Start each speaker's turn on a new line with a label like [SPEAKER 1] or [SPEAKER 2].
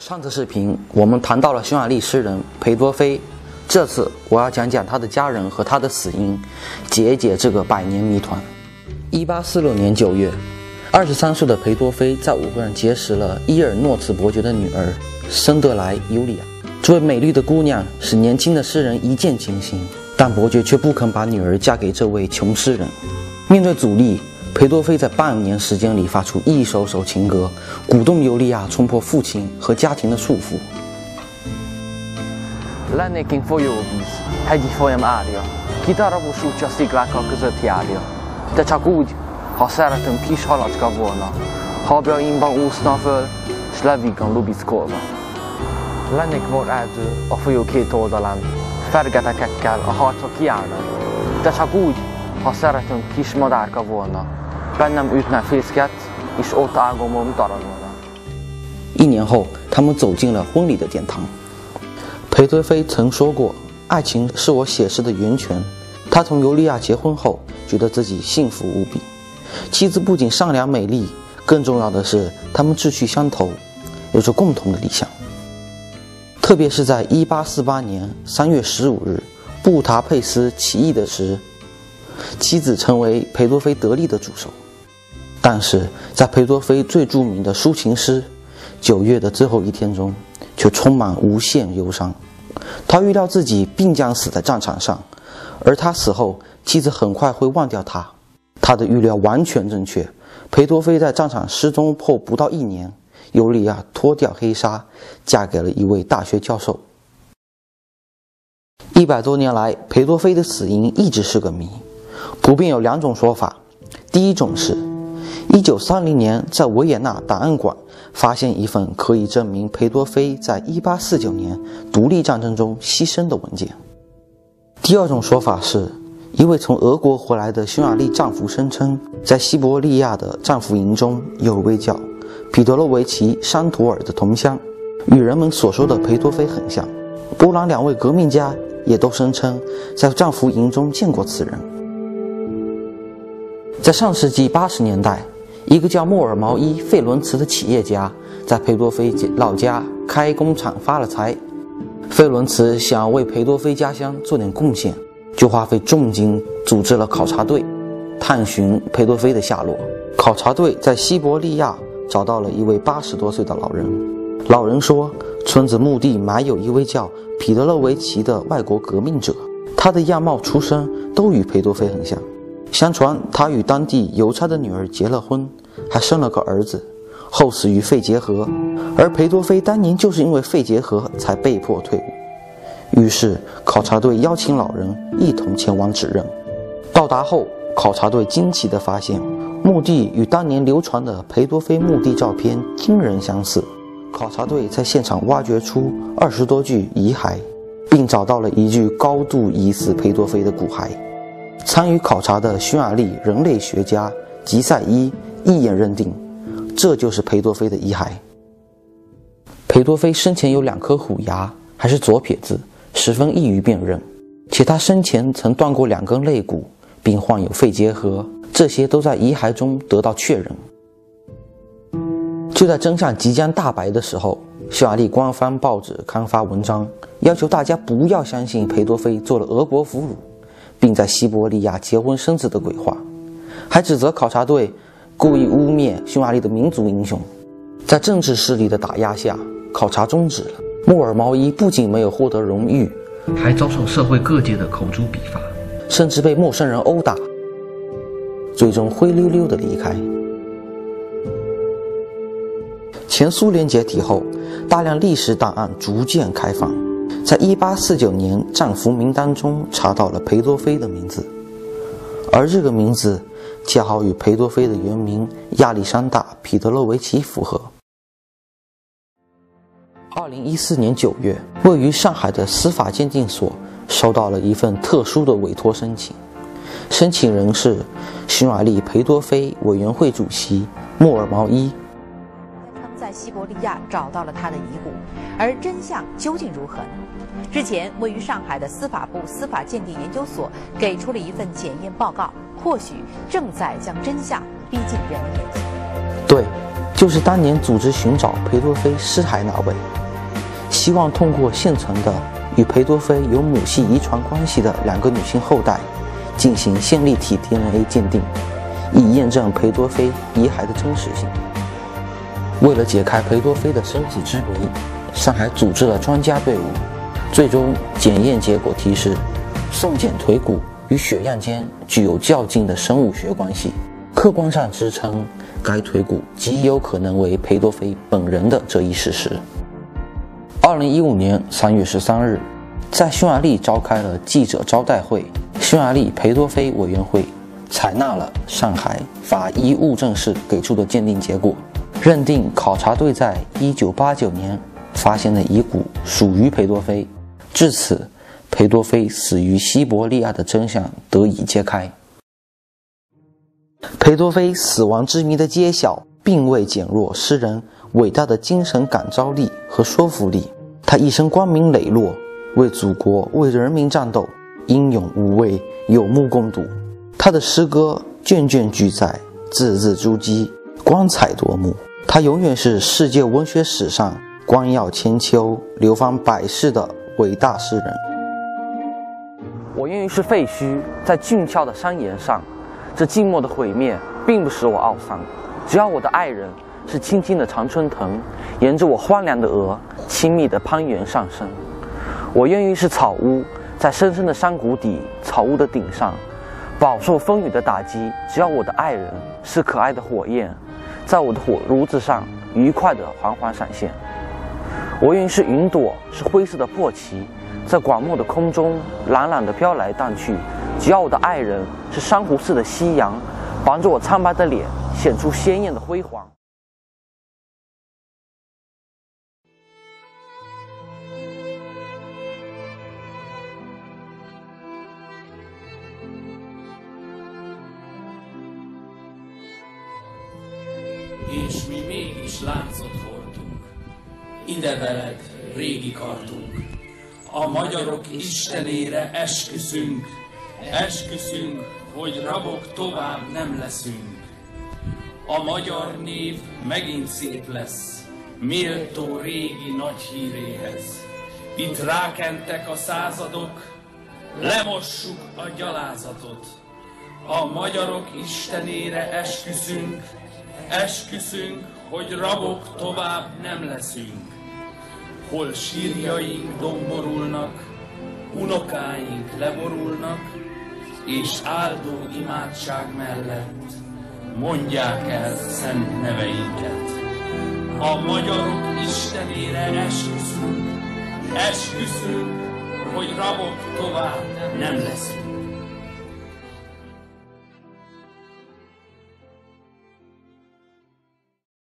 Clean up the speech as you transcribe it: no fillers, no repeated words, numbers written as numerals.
[SPEAKER 1] 上次视频我们谈到了匈牙利诗人裴多菲，这次我要讲讲他的家人和他的死因，解一解这个百年谜团。1846年9月，23岁的裴多菲在舞会上结识了伊尔诺茨伯爵的女儿森德莱·尤里亚。这位美丽的姑娘使年轻的诗人一见倾心，但伯爵却不肯把女儿嫁给这位穷诗人。面对阻力，裴多菲在半年时间里发出一首首情歌，鼓动尤利亚冲破父亲和家庭的束缚。
[SPEAKER 2] Lennék én folyóvíz, hegyi folyam árja, kidarabó súcsa sziklákkal között járja. De csak úgy, ha szeretem kis halacska volna, habjaimban úszna föl, s leviggan lubickolva. Lennék volt erdő a folyó két oldalán, fergetekekkel a harcok kiállnak. De csak úgy, ha szeretem kis madárka volna.bennem ütne fészket, és ott ágomon daradna。
[SPEAKER 1] 1年后，他们走进了婚礼的殿堂。裴多菲曾说过：“爱情是我写诗的源泉。”他同尤利亚结婚后，觉得自己幸福无比。妻子不仅善良美丽，更重要的是，他们志趣相投，有着共同的理想。特别是在1848年3月15日，布达佩斯起义的时，妻子成为裴多菲得力的助手。但是在裴多菲最著名的抒情诗《9月的最后一天》中，却充满无限忧伤。他预料自己必将死在战场上，而他死后，妻子很快会忘掉他。他的预料完全正确。裴多菲在战场失踪后不到1年，尤利亚脱掉黑纱，嫁给了一位大学教授。100多年来，裴多菲的死因一直是个谜。普遍有2种说法。第一种是1930年在维也纳档案馆发现一份可以证明裴多菲在1849年独立战争中牺牲的文件。第二种说法是一位从俄国回来的匈牙利丈夫声称，在西伯利亚的战俘营中有位叫彼得罗维奇·山图尔的同乡，与人们所说的裴多菲很像。波兰2位革命家也都声称在战俘营中见过此人。在上世纪80年代，一个叫莫尔毛伊·费伦茨的企业家在裴多菲老家开工厂发了财。费伦茨想要为裴多菲家乡做点贡献，就花费重金组织了考察队，探寻裴多菲的下落。考察队在西伯利亚找到了一位80多岁的老人。老人说，村子墓地埋有一位叫彼得勒维奇的外国革命者，他的样貌出身都与裴多菲很像。相传他与当地邮差的女儿结了婚，还生了个儿子，后死于肺结核。而裴多菲当年就是因为肺结核才被迫退伍。于是考察队邀请老人一同前往指认。到达后，考察队惊奇地发现，墓地与当年流传的裴多菲墓地照片惊人相似。考察队在现场挖掘出20多具遗骸，并找到了一具高度疑似裴多菲的骨骸。参与考察的匈牙利人类学家吉塞伊一眼认定，这就是裴多菲的遗骸。裴多菲生前有2颗虎牙，还是左撇子，十分易于辨认，且他生前曾断过2根肋骨，并患有肺结核，这些都在遗骸中得到确认。就在真相即将大白的时候，匈牙利官方报纸刊发文章，要求大家不要相信裴多菲做了俄国俘虏，并在西伯利亚结婚生子的鬼话，还指责考察队故意污蔑匈牙利的民族英雄。在政治势力的打压下，考察终止了。莫尔毛伊不仅没有获得荣誉，还遭受社会各界的口诛笔伐，甚至被陌生人殴打，最终灰溜溜地离开。前苏联解体后，大量历史档案逐渐开放，在1849年战俘名单中查到了裴多菲的名字，而这个名字恰好与裴多菲的原名亚历山大·彼得勒维奇符合。2014年9月，位于上海的司法鉴定所收到了一份特殊的委托申请，申请人是匈牙利裴多菲委员会主席莫尔毛伊。
[SPEAKER 3] 在西伯利亚找到了他的遗骨，而真相究竟如何呢？日前，位于上海的司法部司法鉴定研究所给出了一份检验报告，或许正在将真相逼近人们眼前。
[SPEAKER 1] 对， 就是当年组织寻找裴多菲尸骸那位，希望通过现存的与裴多菲有母系遗传关系的2个女性后代进行线粒体 DNA 鉴定，以验证裴多菲遗骸的真实性。为了解开裴多菲的身体之谜，上海组织了专家队伍，最终检验结果提示，送检腿骨与血样间具有较近的生物学关系，客观上支撑该腿骨极有可能为裴多菲本人的这一事实。2015年3月13日，在匈牙利召开了记者招待会，匈牙利裴多菲委员会采纳了上海法医物证室给出的鉴定结果，认定考察队在1989年发现的遗骨属于裴多菲，至此裴多菲死于西伯利亚的真相得以揭开。裴多菲死亡之谜的揭晓并未减弱诗人伟大的精神感召力和说服力，他一生光明磊落，为祖国为人民战斗，英勇无畏，有目共睹。他的诗歌卷卷俱在，字字珠玑，光彩夺目。他永远是世界文学史上光耀千秋、流芳百世的伟大诗人。
[SPEAKER 2] 我愿意是废墟，在峻峭的山岩上，这静默的毁灭并不使我懊丧。只要我的爱人是青青的常春藤，沿着我荒凉的额亲密地攀援上升。我愿意是草屋，在深深的山谷底，草屋的顶上，饱受风雨的打击。只要我的爱人是可爱的火焰，在我的火炉子上愉快地缓缓闪现。我愿意是云朵，是灰色的破旗，在广漠的空中懒懒地飘来荡去。只要我的爱人是珊瑚似的夕阳，绑着我苍白的脸，显出鲜艳的辉煌。
[SPEAKER 4] És mi mégis láncot hordunk, ide veled, régi kartunk. A magyarok istenére esküszünk, esküszünk, hogy rabok tovább nem leszünk. A magyar név megint szép lesz, méltó régi nagy híréhez. Itt rákentek a századok, lemossuk a gyalázatot. A magyarok istenére esküszünk, esküszünk, hogy rabok tovább nem leszünk. Hol sírjaink domborulnak, unokáink leborulnak, és áldó imádság mellett mondják el szent neveinket. A magyarok istenére esküszünk, esküszünk, hogy rabok tovább nem leszünk.